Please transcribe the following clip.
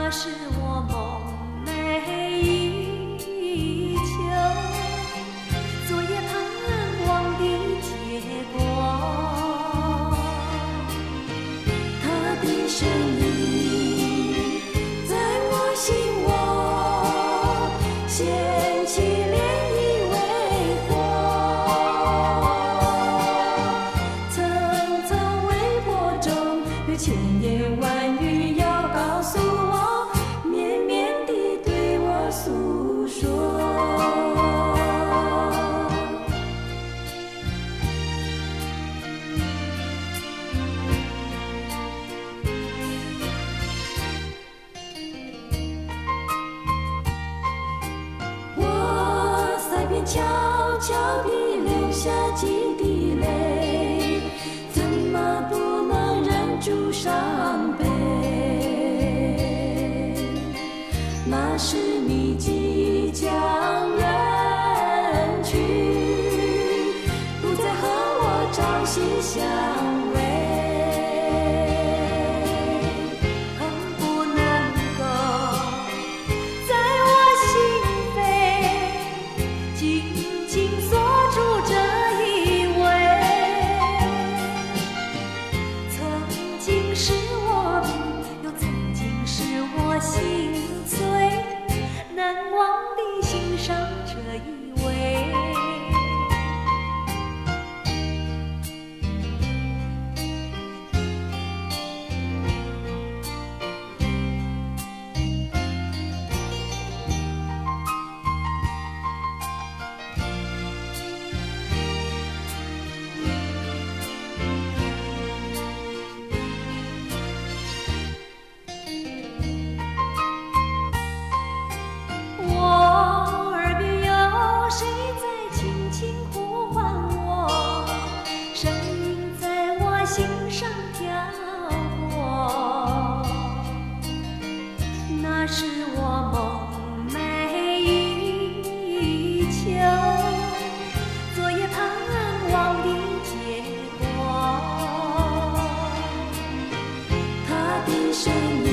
那是我梦寐以求，昨夜盼望的结果。他的身影在我心窝掀起涟漪微波，层层微波中有千言万语要告诉我，绵绵地对我诉说。我腮边悄悄地流下几滴泪，怎么不能忍住伤悲？那是你即将远去，不再和我朝夕相偎，恨不能够在我心扉紧紧锁住这一位。曾经是我命，又曾经是我心碎，难忘地欣赏这一位。我耳边有谁在轻轻呼唤我，声音在我心上飘过。那是我梦寐以求，昨夜盼望的结果。他的身影